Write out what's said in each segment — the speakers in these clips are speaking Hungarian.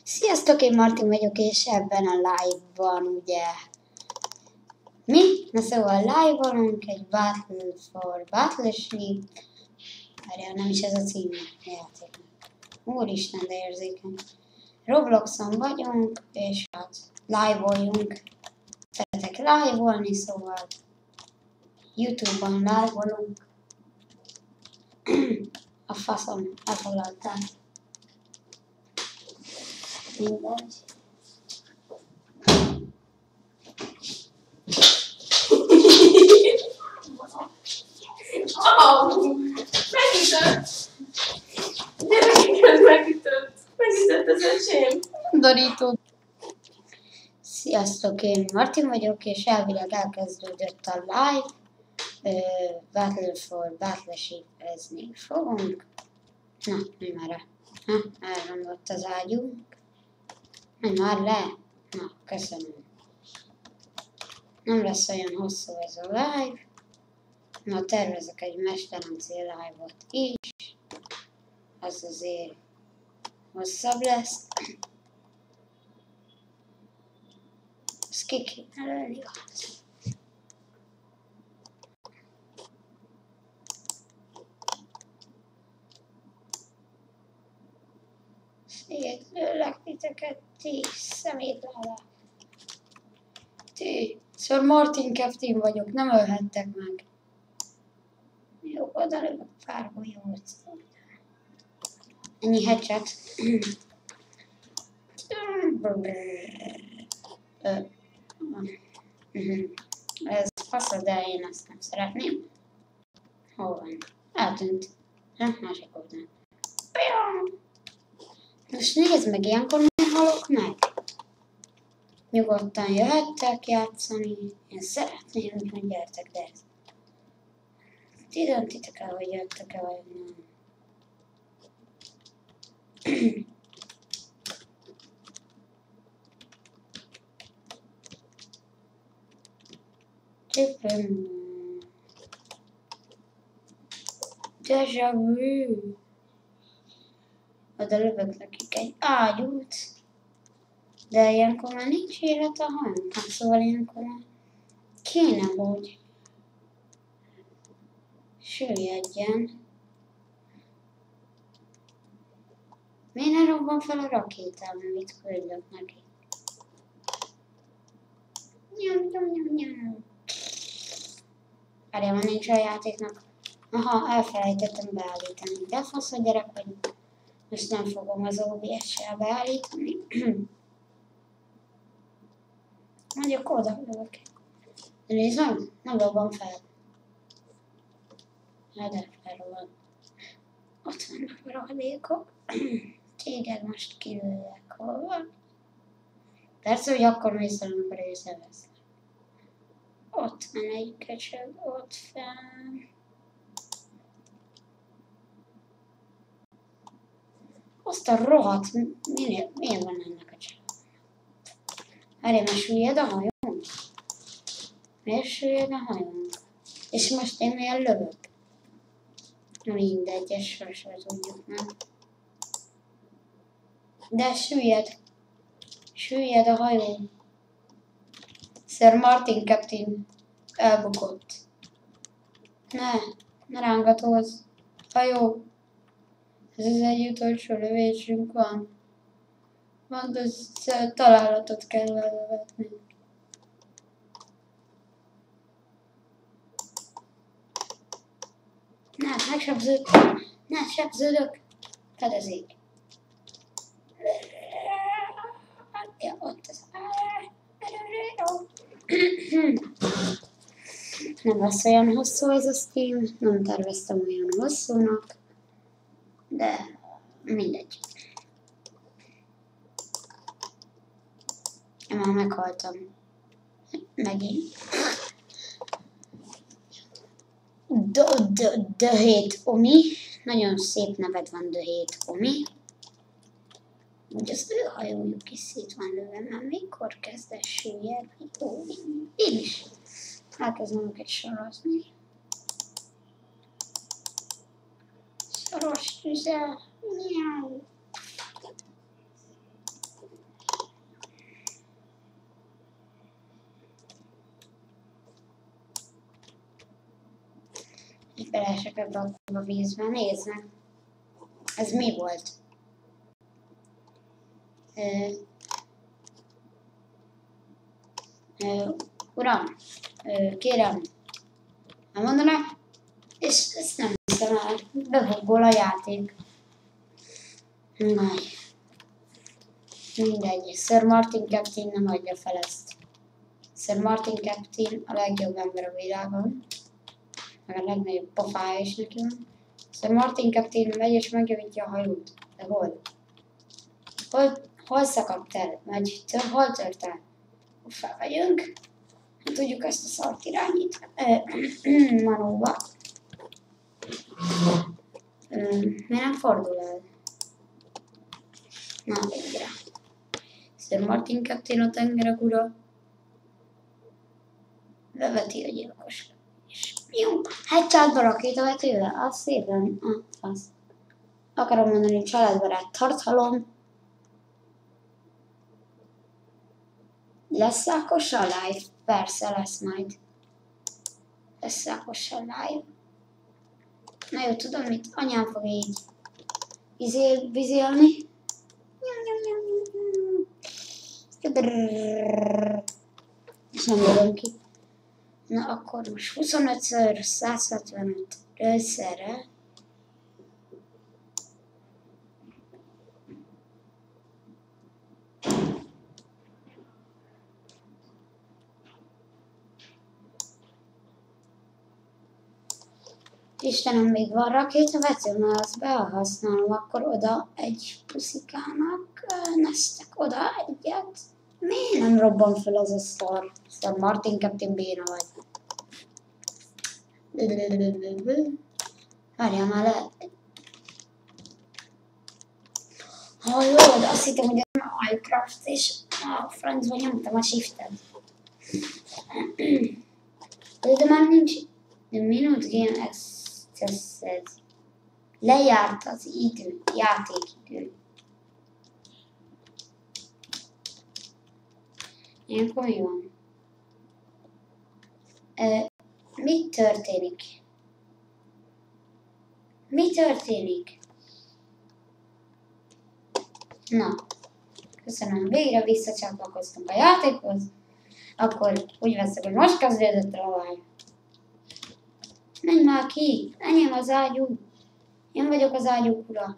Sziasztok, én Martin vagyok, és ebben a live-ban ugye mi? Na szóval live-olunk egy Battle for Battleship. Várjál, nem is ez a cím a játéknak. Úristen, de érzékeny. Robloxon vagyunk, és hát live-oljunk. Szeretek live-olni, szóval YouTube-on live-olunk. A faszom, elfoglaltál. Mindegy. Megütött! De megütött! Megütött az öcsém! Dorító. Sziasztok, én Martin vagyok, és elvileg elkezdődött a live. Battle for Battleship-ezni fogunk. Na, mi már elromlott az ágyunk. Menj már le! Na, köszönöm. Nem lesz olyan hosszú ez a live. Na, tervezek egy Mesterlöncé live-ot is. Az azért hosszabb lesz. Ezt ki kéne lőni. Szétlőlek titeket, ti szemétlálák. Ti, Sir Martin Captain vagyok, nem ölhettek meg. Jó, oda lövök pár golyót. Ennyi headshot. Ez fasz, de én ezt nem szeretném. Hol van? Eltűnt. Másik oldalon. Most nézd meg, ilyenkor miért halok meg? Nyugodtan jöhettek játszani. Én szeretném, hogy gyertek, de ez. Ti döntitek el, hogy jöttek-e, vagy nem. Déjà vu. Oda lövök nekik egy ágyút. De ilyenkor már nincs élet a hajón. Hát szóval ilyenkor már kéne, hogy süllyedjen. Miért ne robban fel a rakétám, amit küldök neki? Nyom. Várjál, van nincs a játéknak. Aha, elfelejtettem beállítani. De fasz a gyerek vagyok. Most nem fogom az OBS-sel beállítani. Mondjuk oda lövök. De nézd meg, nem robban fel. De felrobban. Ott vannak a rohadékok. Téged most kilőlek, hol van? Persze, hogy akkor mész el, amikor észrevesznek. Ott van egy köcsög, ott fenn. Azt a rohadt, miért van ennek a családnak? Várjál, mert süllyed a hajón? Miért süllyed a hajón? És most én miért lövök? Mindegy, ezt sosem tudjuk, nem? De süllyed. Süllyed a hajó. Sir Martin Captain elbukott. Ne rángatózz. Hajó. Ez az egy utolsó lövésünk van. Mondd, hogy találatot kell elővetni. Ne, megsebződtem. Ne, sebződök. Fedezik. Ja, ott az. Nem lesz olyan hosszú ez a stream. Nem terveztem olyan hosszúnak. De mindegy. Én már meghaltam. Megint. The Hate Omi. Nagyon szép neved van, The Hate Omi. Úgy az ő hajójuk is szét van lőve, már mikor kezd el süllyedni? Ó, én is. Elkezdem őket sorozni. Szoros tüze. Miau. beleesek ebbe a vízbe, nézd meg. Ez mi volt? Uram, kérem, nem mondaná? És ezt nem hiszem el, bebuggol a játék. Nagy. Mindegy, Sir Martin Captain nem adja fel ezt. Sir Martin Captain a legjobb ember a világon. Meg a legnagyobb pofája is neki van. Sir Martin Captain megy és megjavítja a hajót. De hol? Hol szakadt el? Hol tört el? Fel vagyunk. Nem tudjuk ezt a szart irányítani. Manóba. Miért nem fordul el? Na, végre. Sir Martin Captain a tengerek ura. Beveti a gyilkos. És jó. Headshotba rakétavetővel? Az szépen. Az. Akarom mondani, családbarát tartalom. Lesz Ákossal live? Persze lesz majd. Lesz Ákossal live. Na jó, tudom mit? Anyám fog így vizélni. És nem jövöm ki. Na akkor most 25-ször 165 összerre. Istenem, még van rakétavető, mert azt behasználom, akkor oda egy puszikának nesztek oda egyet. Miért nem robban fel az a szar? Sir Martin Captain béna vagy. Várjál már lehet. Hallod, azt hittem, hogy ez a Minecraft, és a francba nyomtam a shiftet. De már nincs. The minute game accessed. Lejárt az idő, játékidő. Ilyenkor mi van? Mi történik? Mi történik? Na, köszönöm, végre visszacsatlakoztunk a játékhoz. Akkor úgy veszek, hogy most kezdődött a live. Menj már ki, enyém az ágyú. Én vagyok az ágyú ura.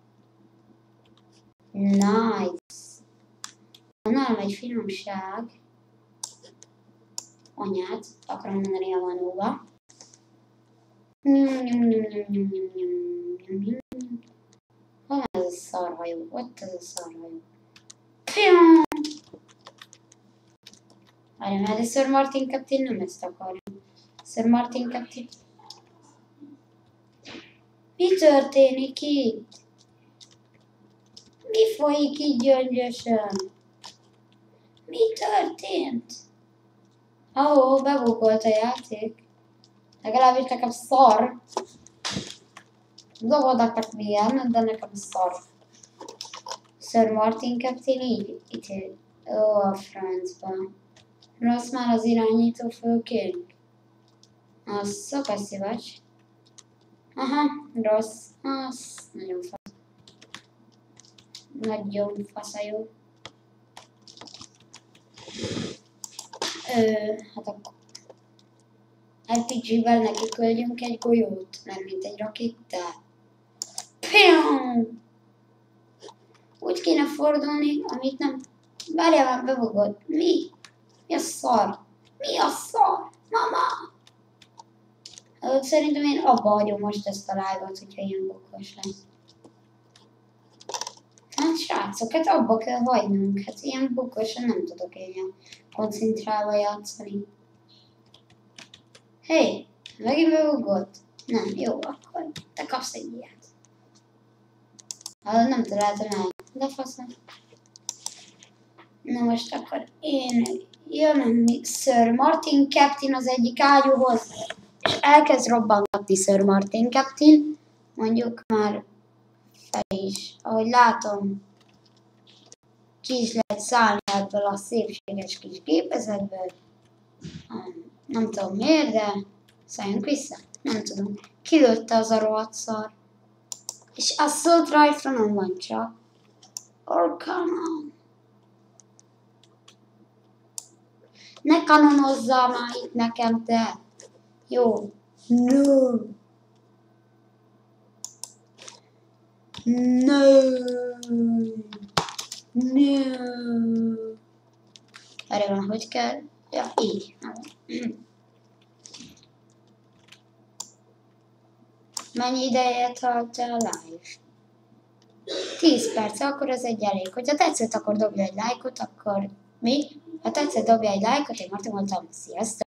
Nice. Nálam egy finomság. Anyát, akarom mondani a manóba. Hol ez a szarhajó? Ott ez a szarhajó. Várjál, mert de Sir Martin Captain nem ezt akarja. Sir Martin Captain. Mi történik itt? Mi folyik így gyöngyösen? Mi történt? Bebugolt a játék. Legalábbis nekem szar. Dobodaknak milyen, de nekem szar. Sir Martin Captain így ítél. Ó, a francban. Rossz már az irányító főként. Az szokas szívacs. Aha, rossz. Az nagyon fasz. Nagyon faszajó. Hát akkor RPG-vel neki küldjünk egy golyót, nem mint egy rakétát. Pium! Úgy kéne fordulni, amit nem... Várjál már, bebugod. Mi? Mi a szar? Mi a szar? Mama! Szerintem én abba hagyom most ezt a live-ot, hogyha ilyen bukos lesz. Hát srácok, hát abba kell hagynunk. Hát ilyen bukosan nem tudok ilyen koncentrálva játszani. Hey, megint bebugott? Nem, jó, akkor te kapsz egy ilyet. Nem találtam el, de faszom. Na most akkor én jön Sir Martin Captain az egyik ágyúhoz, és elkezd robbangatni Sir Martin Captain. Mondjuk már fel is, ahogy látom, ki is lehet szállni ebből a szépséges kis gépezetből. Nem tudom miért, de Szálljunk vissza? Nem tudom. Kilőtte az a rohadt szar. És Assault Rifle-on van csak. Or kanon. Ne kanonozzál már itt nekem, te. Jó. No. No. No. Erre van, hogy kell? Ja, így. Mennyi ideje tart a live? 10 perc, akkor ez egy elég. Hogyha tetszett, akkor dobja egy lájkot, akkor mi? Ha tetszett, dobja egy lájkot, én Marti voltam. Sziasztok!